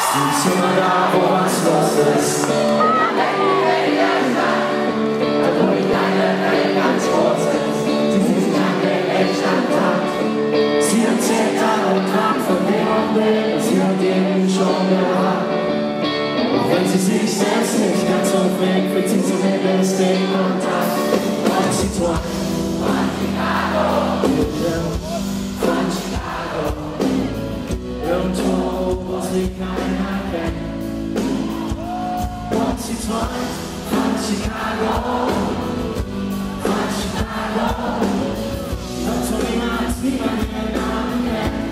Sie ist immer da, wo was los ist. Da wo die kleine Welt ganz groß ist. Sie sieht an den Elterntag. Sie erzählt Tag und Tag von dem Augenblick, das sie hat eben schon gehabt. Auch wenn sie sich selbst nicht ganz so bringt, wird sie zumindest den Kontakt. Und sie träumt von Chicago. Von Chicago. Irgendwo, wo sie keiner kennt. Und sie träumt von Chicago. Von Chicago. Und so niemals niemand ihren Namen kennt.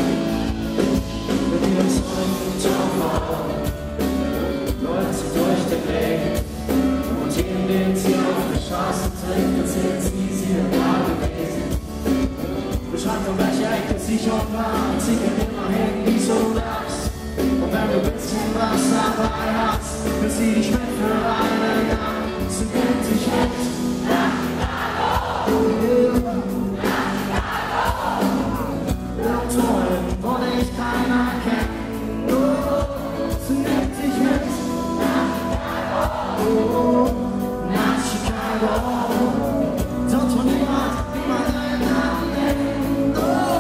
Mit ihrem Sonnenschau läuft sie durch den Weg. Und jeden, den sie auf der Straße trifft, erzählt sie wird da gewesen. Beschreibt um welche Ecke sie schon war. Und sie kennt immerhin, wie so das. Und wenn du ein bisschen was dabei hast, will sie dich mit für eine Nacht. Sie nimmt dich mit nach Chicago. Nach Chicago. Irgendwo, wo dich keiner kennt. Sie nimmt dich mit nach Chicago. Nach Chicago. Dort, wo niemand deinen Namen nennt.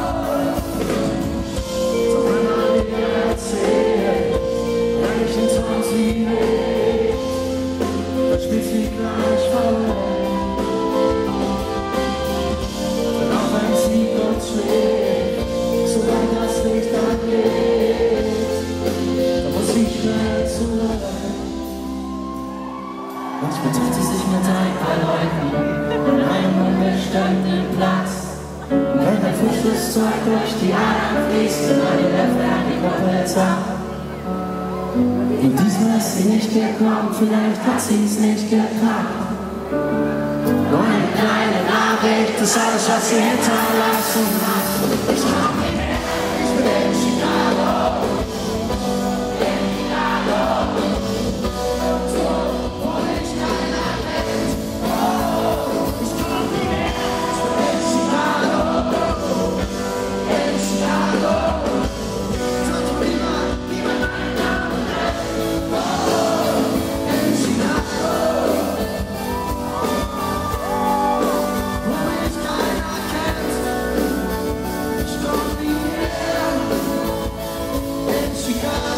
So kann man dir erzählen, welchen Song sie lebt, dann spielt sie gleich verloren. Denn auch wenn sie kurz schläft, sobald das Licht angeht, dann muss sie schnell zurück. Manchmal trifft sie sich mit ein paar Leuten an einem unbestimmten Platz. Und wenn ein frisches Zeug durch die Adern fließt, immer die Löffel an die Koppels ab. Und diesmal ist sie nicht gekommen, vielleicht hat sie es nicht geklappt. Nur eine kleine Nachricht, das ist alles, was sie hinterlassen hat. Ich komm nicht mehr, ich bin in Chicago. In Chicago. So, wo mich keiner kennt. Ich komm nicht mehr, ich bin in Chicago. In Chicago. Dort, wo niemand meinen Namen nennt. In Chicago. Wo mich keiner kennt. Ich komm nie her. In Chicago.